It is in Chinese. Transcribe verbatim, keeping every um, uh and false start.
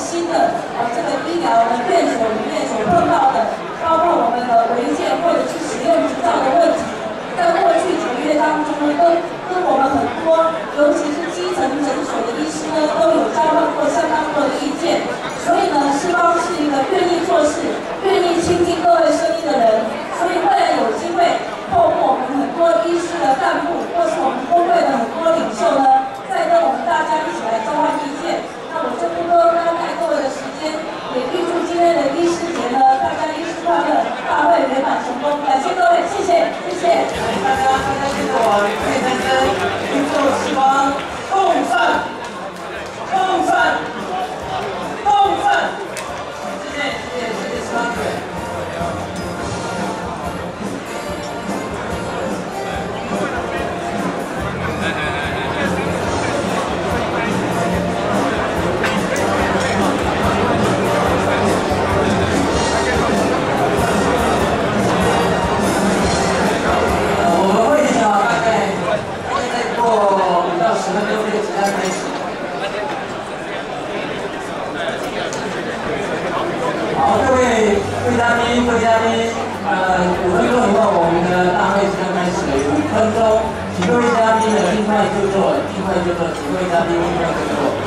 新的呃这个医疗的院所里面所碰到的，包括我们的违建或者是使用执照的问题，在过去几个月当中呢，跟跟我们很多，尤其是基层诊所的医师呢，都有交换过相当多的意见。所以呢，世邦是一个愿意做事、愿意倾听各位声音的人。所以未来有机会，透过我们很多医师的干部，或是我们工会的很多领袖呢，再跟我们大家一起来交换意见。那我就不多耽误各位的时间，也预祝今天的医师节呢，大家医师快乐，大会圆满成功。感谢各位，谢谢，谢谢。 大家大家跟着我认认真真，预祝世邦共胜，共胜，共胜。谢谢谢谢谢谢世邦队。各位嘉宾，各位嘉宾，呃，五分钟以后我们的大会即将开始，五分钟，请各位嘉宾呢尽快就坐，尽快就坐，请各位嘉宾尽快就坐。